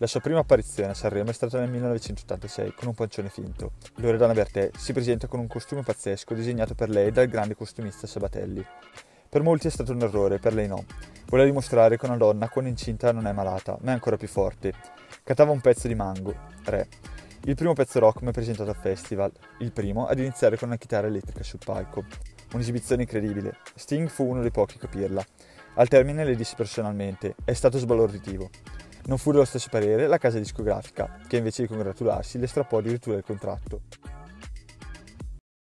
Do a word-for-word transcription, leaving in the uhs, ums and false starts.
La sua prima apparizione a Sanremo è stata nel millenovecentottantasei con Un pancione finto. Loredana Bertè si presenta con un costume pazzesco disegnato per lei dal grande costumista Sabatelli. Per molti è stato un errore, per lei no. Voleva dimostrare che una donna quando incinta non è malata, ma è ancora più forte. Cantava un pezzo di Mango, Re. Il primo pezzo rock mai presentato al festival, il primo ad iniziare con una chitarra elettrica sul palco. Un'esibizione incredibile. Sting fu uno dei pochi a capirla. Al termine le disse personalmente: è stato sbalorditivo. Non fu dello stesso parere la casa discografica, che invece di congratularsi le strappò addirittura il contratto.